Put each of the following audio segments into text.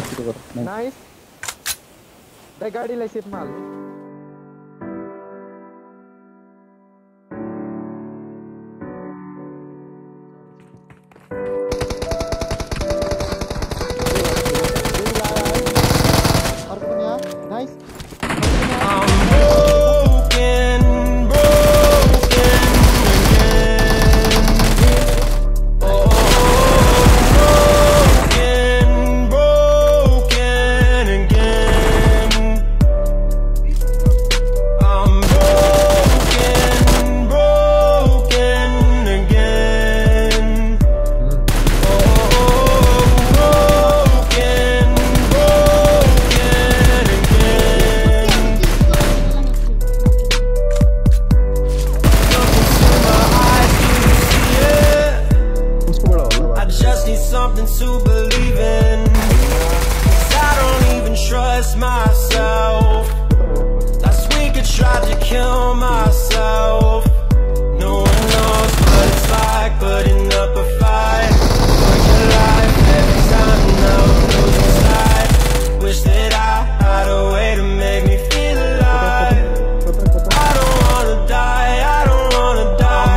Nice. Dai गाडीला safe माल. Nice. Something to believe in, 'cause I don't even trust myself. Last week I tried to kill myself. No one knows what it's like putting up a fight for your life every time now I'm losing sight. Wish that I had a way to make me feel alive. I don't wanna die, I don't wanna die.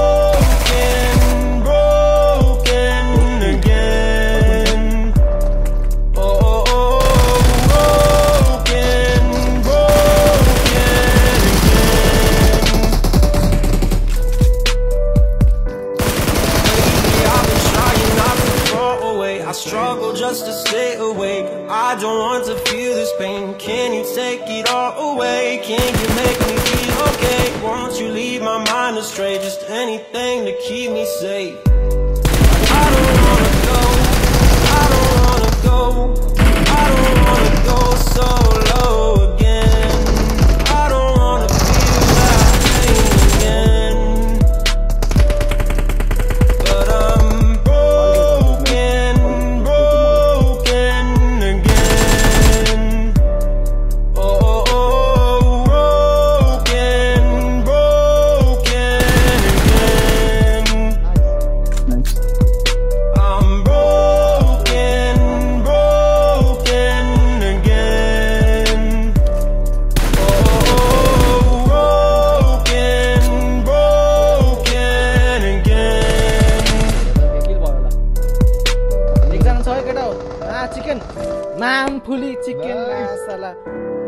I struggle just to stay awake. I don't want to feel this pain. Can you take it all away? Can you make me feel okay? Won't you leave my mind astray? Just anything to keep me safe. I don't wanna go, I don't wanna go, I don't wanna go so low again. I don't wanna feel that pain again. But I'm Chicken. Fully chicken. Masala.